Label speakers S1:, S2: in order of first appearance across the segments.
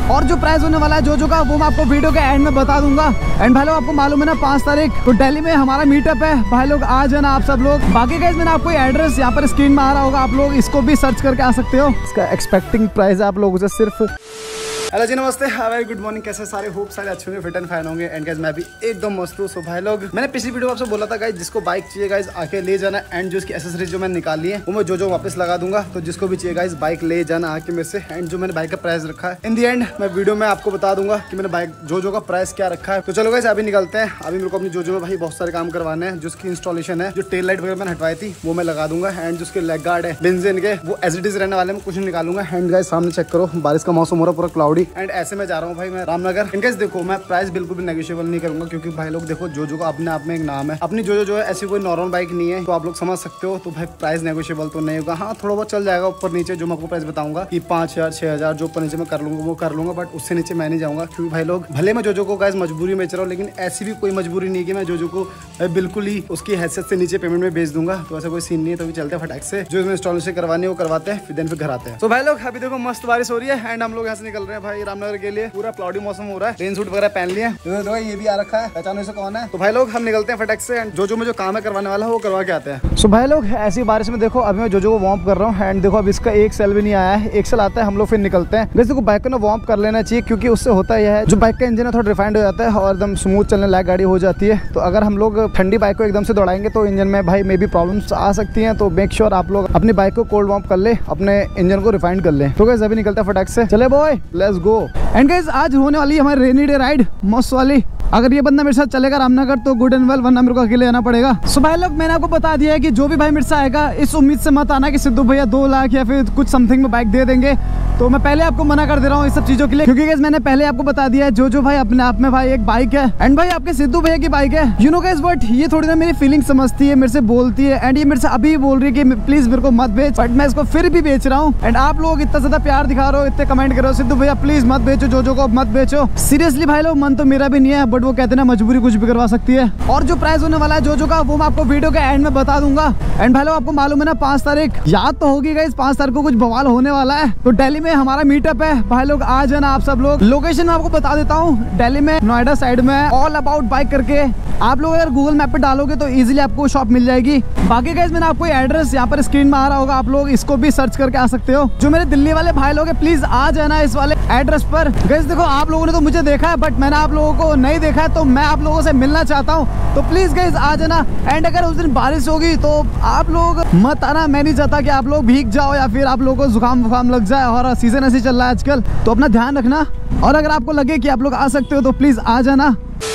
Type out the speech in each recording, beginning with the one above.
S1: और जो प्राइस होने वाला है जो का वो मैं आपको वीडियो के एंड में बता दूंगा। एंड भाई लोग आपको मालूम है ना 5 तारीख तो दिल्ली में हमारा मीटअप है। भाई लोग आ जाना आप सब लोग। बाकी गाइस मैंने आपको एड्रेस यहाँ पर स्क्रीन में आ रहा होगा, आप लोग इसको भी सर्च करके आ सकते हो। इसका एक्सपेक्टिंग प्राइस है आप लोगों से सिर्फ। हेलो जी नमस्ते, वेरी गुड मॉर्निंग। कैसे सारे होप सारे अच्छे होंगे, फिट एंड फाइन होंगे। एंड गाइस मैं भी एकदम मस्त हूँ। सो भाई लोग मैंने पिछली वीडियो आपसे बोला था गाइस जिसको बाइक चाहिए गाइस आके ले जाना। एंड जो इसकी एसेसरीज जो मैंने निकाली है वो मैं जो वापस लगा दूंगा। तो जिसको भी चाहिए गाइस बाइक ले जाना आके मेरे से। एंड जो मैंने बाइक का प्राइस रखा है इन दी एंड मैं वीडियो में आपको बता दूंगा कि मैंने बाइक जो का प्राइस क्या रखा है। तो चलो गाइस अभी निकलते हैं। अभी मेरे को अपनी जो में भाई बहुत सारे काम करवाने हैं। जो उसकी इंस्टॉलेशन है, जो टेल लाइट वगैरह मैंने हटवाई थी वो मैं लगा दूंगा। एंड जो उसके लेग गार्ड है बेंजीन के वो एज इट इज रहने वाले में कुछ नहीं निकालूंगा। एंड गाइस सामने चेक करो, बारिश का मौसम हो रहा पूरा क्लाउडी। एंड ऐसे में जा रहा हूँ भाई मैं रामनगर। इनकेस देखो मैं प्राइस बिल्कुल भी नेगोशिएबल नहीं करूंगा क्योंकि भाई लोग देखो जो का अपने आप में एक नाम है। अपनी जो है ऐसी कोई नॉर्मल बाइक नहीं है, तो आप लोग समझ सकते हो। तो भाई प्राइस नेगोशिएबल तो नहीं होगा। हाँ थोड़ा बहुत चल जाएगा ऊपर नीचे, जो मैं आपको प्राइस बताऊंगा कि 5000 6000 जो ऊपर नीचे मैं कर लूंगा वो कर लूंगा। बट उससे नीचे मैं नहीं जाऊंगा क्योंकि भाई लोग भले मैं जो को गाइस मजबूरी में चल रहा हूँ, लेकिन ऐसी भी कोई मजबूरी नहीं कि मैं जो को बिल्कुल ही उसकी हैसियत से नीचे पेमेंट में भेज दूंगा। तो ऐसा कोई सीन नहीं है। तो भी चलते हैं फटाक से जो इसमें इंस्टॉलेशन करवानी है वो करवाते हैं, फिर घर आते हैं। तो भाई लोग अभी देखो मस्त बारिश हो रही है। एंड हम लोग यहाँ से निकल रहे हैं भाई रामनगर के लिए। पूरा क्लाउडी मौसम हो रहा है, रेन सूट वगैरह पहन लिया। तो ये भी आ रखा है, पहचानो इसे कौन है। तो भाई लोग हम निकलते हैं फटाक से। एंड जो में जो काम है करवाने वाला है वो करवा के आते हैं। सो भाई लोग ऐसी बारिश में देखो अभी मैं जो को वार्म कर रहा हूँ। एंड देखो अब इसका एक सेल भी नहीं आया है, एक सेल आता है हम लोग फिर निकलते हैं। वैसे देखो बाइक को ना वार्म कर लेना चाहिए क्योंकि उससे होता यह है जो बाइक का इंजन है थोड़ा रिफाइंड हो जाता है और एकदम स्मूथ चलने लायक गाड़ी हो जाती है। तो अगर हम लोग ठंडी बाइक को एकदम से दौड़ाएंगे तो इंजन में भाई मे बी प्रॉब्लम्स आ सकती हैं। तो मेक श्योर आप लोग अपनी बाइक को कोल्ड वार्म कर ले, अपने इंजन को रिफाइंड कर ले। तो गाइस अभी निकलता है फटाक से, चले boy let's go. And guys आज होने वाली है हमारी रेनी डे राइड मस्त वाली। अगर ये बंदा मेरे साथ चलेगा रामनगर तो गुड एंड वेल, वरना मेरे को अकेले आना पड़ेगा। सो भाई लोग मैंने आपको बता दिया है कि जो भी भाई मेरे से आएगा इस उम्मीद से मत आना कि सिद्धू भैया 2 लाख या फिर कुछ समथिंग में बाइक दे देंगे। तो मैं पहले आपको मना कर दे रहा हूँ इस सब चीजों के लिए क्योंकि गाइस मैंने पहले आपको बता दिया है जो भाई अपने आप में भाई एक बाइक है। एंड भाई आपके सिद्धू भैया की बाइक है यू नो गाइस। बट ये थोड़ी ना मेरी फीलिंग समझती है, मेरे से बोलती है। एंड ये मेरे से अभी बोल रही है कि प्लीज मेरे को मत बेच, बट मैं इसको फिर भी बेच रहा हूँ। एंड आप लोग इतना ज्यादा प्यार दिखा रहे हो, इतने कमेंट कर रहे हो सिद्धू भैया प्लीज मत बेचो, जो को मत बेचो। सीरियसली भाई लोग मन तो मेरा भी नहीं है, बट वो कहते ना मजबूरी कुछ भी करवा सकती है। और जो प्राइस होने वाला है जो का वो मैं आपको वीडियो के एंड में बता दूंगा। एंड भाई लोग आपको मालूम है ना 5 तारीख याद तो होगी गाइस, 5 तारीख को कुछ बवाल होने वाला है। तो दिल्ली में हमारा मीटअप है भाई लोग आ जाना आप सब लोग। लोकेशन मैं आपको बता देता हूँ, दिल्ली में नोएडा साइड में ऑल अबाउट बाइक करके आप लोग अगर गूगल मैप पे डालोगे तो इजीली आपको शॉप मिल जाएगी। बाकी गाइस मैंने आपको एड्रेस यहाँ पर स्क्रीन में आ रहा होगा, आप लोग इसको भी सर्च करके आ सकते हो। जो मेरे दिल्ली वाले भाई लोग हैं प्लीज आ जाना इस वाले एड्रेस पर। गाइस देखो आप लोगों ने तो मुझे देखा है बट मैंने आप लोगों को नहीं देखा है, तो मैं आप लोगों से मिलना चाहता हूँ। तो प्लीज गाइस आ जाना। एंड अगर उस दिन बारिश होगी तो आप लोग मत आना, मैं नहीं चाहता कि आप लोग भीग जाओ या फिर आप लोगों को जुकाम लग जाए। और सीजन ऐसे चल रहा है आजकल, तो अपना ध्यान रखना। और अगर आपको लगे कि आप लोग आ सकते हो तो प्लीज आ जाना।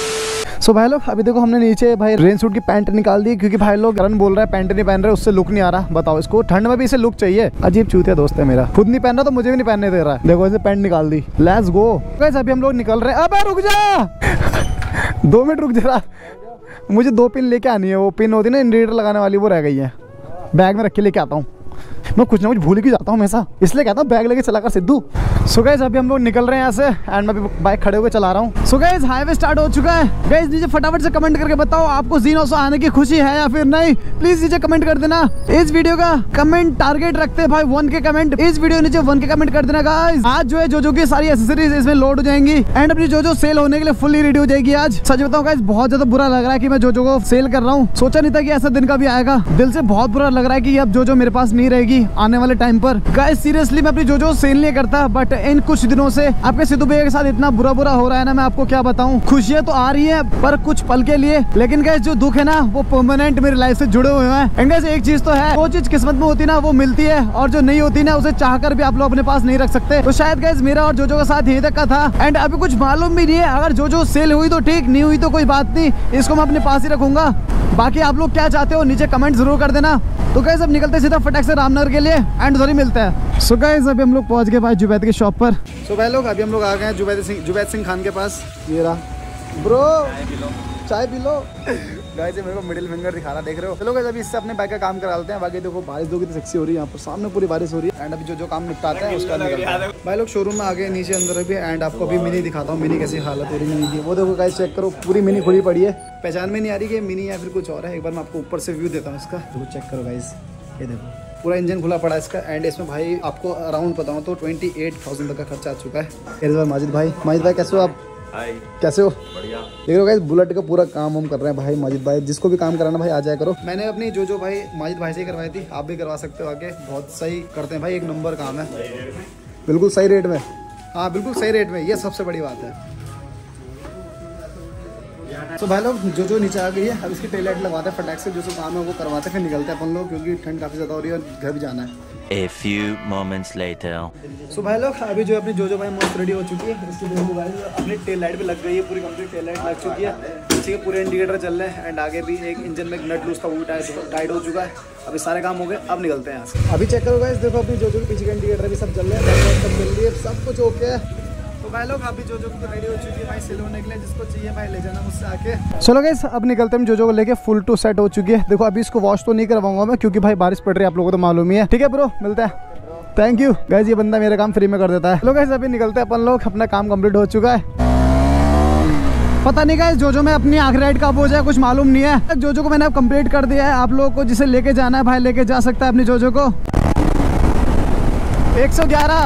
S1: सो भाई लोग अभी देखो हमने नीचे भाई रेन सूट की पैंट निकाल दी क्योंकि भाई लोग करण बोल रहा है पैंट नहीं पहन रहे, उससे लुक नहीं आ रहा। बताओ इसको ठंड में भी इसे लुक चाहिए। अजीब चूतिया दोस्त है मेरा, खुद नहीं पहन रहा तो मुझे भी नहीं पहनने दे रहा है। देखो इसे पैंट निकाल दी, लेट्स गो गाइस। अभी हम लोग निकल रहे हैं। अबे रुक जा 2 मिनट रुक जरा, मुझे 2 पिन लेके आनी है। वो पिन होती है ना इंडिकेटर लगाने वाली, वो रह गई है, बैग में रख के लेके आता हूँ। मैं कुछ ना कुछ भूल ही जाता हूँ हमेशा, इसलिए कहता हूँ बैग लेके चला कर सिद्धू। सो गाइस अभी हम लोग निकल रहे हैं यहाँ से एंड मैं भी बाइक खड़े होकर चला रहा हूँ। सो गाइस हाईवे स्टार्ट हो चुका है। गाइस नीचे फटाफट से कमेंट करके बताओ आपको ज़ीनोसो आने की खुशी है या फिर नहीं, प्लीज नीचे कमेंट कर देना। इस वीडियो का कमेंट टारगेट रखते हैं भाई 1K कमेंट, इस वीडियो नीचे 1K कमेंट कर देना गाइस। आज जो है जो की सारी एसेसरीज इसमें लोड हो जाएंगी एंड अपनी जो सेल होने के लिए फुल्ली रेडी हो जाएगी आज। सच बताऊँ गाइस बहुत ज्यादा बुरा लग रहा है कि मैं जो को सेल कर रहा हूँ, सोचा नहीं था कि ऐसा दिन का भी आएगा। दिल से बहुत बुरा लग रहा है कि अब जो मेरे पास नहीं रहेगी आने वाले टाइम पर। गाइस सीरियसली मैं अपनी जो सेल नहीं करता, बट इन कुछ दिनों से आपके सिद्धू भैया के साथ इतना बुरा हो रहा है ना, मैं आपको क्या बताऊं। खुशियां तो आ रही हैं पर कुछ पल के लिए, लेकिन गाइस जो दुख है ना वो परमानेंट मेरी लाइफ से जुड़े हुए हैं। एंड गाइस एक चीज तो है, वो चीज किस्मत में होती ना वो मिलती है, और जो नहीं होती ना उसे चाहकर भी आप लोग अपने पास नहीं रख सकते। तो शायद गाइस मेरा और जो का साथ यही तक का था। एंड अभी कुछ मालूम भी नहीं है, अगर जो सेल हुई तो ठीक, नहीं हुई तो कोई बात नहीं, इसको मैं अपने पास ही रखूंगा। बाकी आप लोग क्या चाहते हो नीचे कमेंट जरूर कर देना। तो गाइस अब निकलते सीधा फटाक से रामनगर के लिए एंड उधर ही मिलते हैं। सो गाइस अभी हम लोग पहुंच गए भाई जुबैद की शॉप पर। सो भाई लोग अभी हम लोग आ गए हैं जुबैद सिंह खान के पास। ये रहा ब्रो, चाय पी लो। गाइस मेरे को मिडिल फिंगर दिखा रहा, देख रहे हो। चलो गाइस अभी इससे अपने बाइक का काम करा लेते हैं। बाकी देखो बारिश दो कितनी सेक्सी हो रही है यहाँ पर, सामने पूरी बारिश हो रही है। एंड अभी जो काम निपटाते हैं उसका भाई लोग शोरूम में आ गए नीचे अंदर भी। एंड आपको अभी मिनी दिखाता हूँ, मिनी कैसी हालत हो रही है मिनी की। वो देखो गाइस चेक करो, पूरी मिनी खुली पड़ी है, पहचान में नहीं आ रही कि मिनी या फिर कुछ और है। एक बार मैं आपको ऊपर से व्यू देता हूँ इसका, देखो चेक करो गाइस, ये देखो पूरा इंजन खुला पड़ा है इसका। एंड इसमें भाई आपको अराउंड बताऊँ तो 28,000 तक का खर्चा आ चुका है। माजिद भाई कैसे हो आप?
S2: हाय,
S1: कैसे हो?
S2: बढ़िया।
S1: देख रहे हो बुलेट का पूरा काम हम कर रहे हैं भाई। माजिद भाई जिसको भी काम कराना भाई आ जाया करो। मैंने अपनी जो भाई माजिद भाई से ही करवाई थी, आप भी करवा सकते हो आगे। बहुत सही करते हैं भाई, एक नंबर काम है, बिल्कुल सही रेट में। हाँ बिल्कुल सही रेट में, ये सबसे बड़ी बात है। तो भाई लोग जो नीचे आ गई है, अब इसकी टेल लाइट लगवाते हैं फटाक से, जो काम है वो करवाते हैं, फिर निकलते हैं अपन लोग, क्योंकि ठंड काफ़ी ज़्यादा हो रही है और घर भी जाना है।
S3: A few moments later.
S1: सो भाई लोग अभी जो अपनी जो भाई मस्त रेडी हो चुकी है। इसकी देखो भाई अपनी टेल लाइट भी लग गई है, पूरी कंप्लीट टेल लाइट लग चुकी है, पीछे के पूरे इंडिकेटर चल रहे हैं। एंड आगे भी एक इंजन में नट लूज था, वो टाइट हो चुका है। अभी सारे काम हो गए, अब निकलते हैं यहाँ से। अभी चेक करो गाइस, देखो अपनी जो पीछे के इंडिकेटर भी सब चल रहे हैं, सब चल रही है, सब कुछ ओके है। तो भाई लोग अभी जो रेडी हो चुकी है भाई सेल होने के लिए, जिसको चाहिए भाई ले जाना मुझसे आके। चलो गाइस अब निकलते हैं, जो को लेके फुल टू सेट हो चुकी है। देखो अभी इसको वॉश तो नहीं करवाऊंगा मैं, क्योंकि भाई बारिश पड़ रही है, आप लोगों को तो मालूम ही है। ठीक है ब्रो, मिलता है, थैंक यू गाइस। ये बंदा मेरा काम फ्री में कर देता है। चलो गाइस अभी निकलते हैं अपन लोग, अपना काम कंप्लीट हो चुका है। पता नहीं गाइस जो में अपनी आखिरी राइड कब हो जाए कुछ मालूम नहीं है। जो को मैंने अब कंप्लीट कर दिया है। आप लोगों को जिसे लेके जाना है भाई लेके जा सकता है अपनी जो को। 111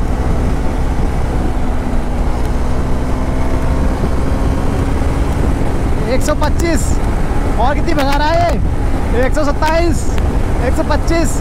S1: 125 और कितनी भगा रहा है ये? 127 125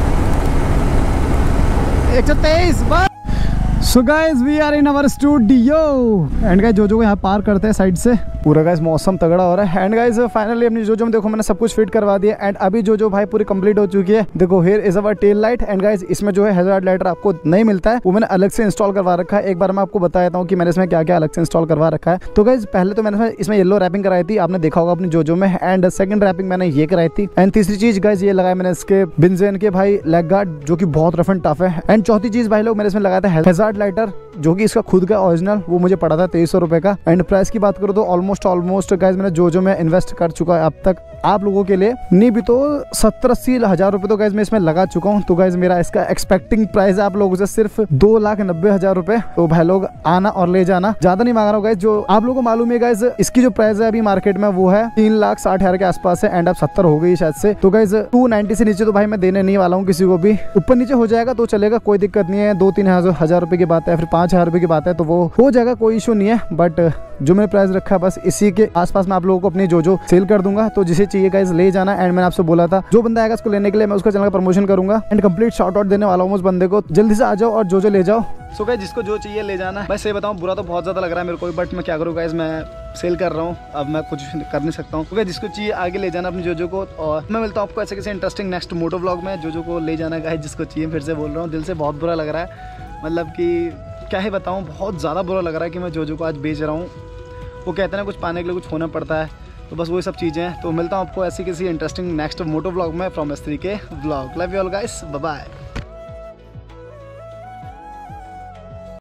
S1: 123 बस। So guys we are in our studio and guys जो को यहाँ पार करते हैं साइड से। पूरा गाइस मौसम तगड़ा हो रहा है। एंड गाइस फाइनली अपनी जो में देखो मैंने सब कुछ फिट करवा दिया। एंड अभी जो भाई पूरी कंप्लीट हो चुकी है। देखो here is our tail light. And guys इसमें जो है हैजार्ड लाइटर आपको नहीं मिलता है, वो मैंने अलग से इंस्टॉल करवा रखा है। एक बार मैं आपको बता देता हूँ कि मैंने इसमें क्या क्या अलग से इंस्टॉल करवा रखा है। तो गाइस पहले तो मैंने इसमें येलो रैपिंग कराई थी, आपने देखा होगा अपनी जो में। एंड सेकंड रैपिंग मैंने ये कराई थी। एंड तीसरी चीज गाइस ये लगाया मैंने इसके बिंजेन के भाई लेग गार्ड, जो कि बहुत रफ एंड टफ है। एंड चौथी चीज भाई लोग मैंने इसमें लगाया था हैजार्ड लाइटर, जो कि इसका खुद का ओरिजिनल, वो मुझे पड़ा था 2300 रुपए का। एंड प्राइस की बात करूँ तो ऑलमोस्ट गाइस मैंने जो मैं इन्वेस्ट कर चुका है अब तक आप लोगों के लिए, नहीं भी तो 70-80 हज़ार रुपए तो गाइस मैं इसमें लगा चुका हूँ। तो गाइस मेरा इसका एक्सपेक्टिंग प्राइस है आप लोगों से सिर्फ 2,90,000 रुपए। तो भाई लोग आना और ले जाना, ज्यादा नहीं मांग रहा हूँ गाइस। जो आप लोगों को मालूम है गाइस इसकी जो प्राइस है अभी मार्केट में वो है 3,60,000 के आसपास है। एंड अब 70 हो गई शायद से। तो गाइस 290 से नीचे तो भाई मैं देने नहीं वाला हूँ किसी को भी। ऊपर नीचे हो जाएगा तो चलेगा, कोई दिक्कत नहीं है। 2-3 हज़ार रुपए की बात है, फिर 5,000 रुपए की बात है, तो वो हो जाएगा, कोई इशू नहीं है। बट जो मैंने प्राइस रखा है बस इसी के आसपास मैं आप लोगों को अपनी जो सेल कर दूंगा। तो जिसे चाहिए गाइस ले जाना। एंड मैंने आपसे बोला था जो बंदा आएगा इसको लेने के लिए मैं उसका चैनल का प्रमोशन करूंगा। एंड कंप्लीट शॉर्ट आउट देने वाला हूँ उस बंदे को, जल्दी से आ जाओ और जो ले जाओ। सो गाइस जिसको जो चाहिए ले जाना। बस ये बताऊँ बुरा तो बहुत ज्यादा लग रहा है मेरे को, बट मैं क्या करूँ गाइस, मैं सेल कर रहा हूँ, अब मैं कुछ कर नहीं सकता हूँ। तो जिसको चाहिए आगे ले जाना अपनी जो को। और मैं मिलता हूँ आपको ऐसे किसी इंटरेस्टिंग नेक्स्ट मोटो व्लॉग में। जो को ले जाना गाइस जिसको चाहिए, फिर से बोल रहा हूँ, दिल से बहुत बुरा लग रहा है। मतलब कि क्या ही बताऊँ, बहुत ज़्यादा बुरा लग रहा है कि मैं जो को आज बेच रहा हूँ। वो कहते हैं कुछ पाने के लिए कुछ होना पड़ता है, तो बस वही सब चीज़ें हैं। तो मिलता हूँ आपको ऐसी किसी इंटरेस्टिंग नेक्स्ट मोटो व्लॉग में from S3K vlog. Love you all guys, bye bye.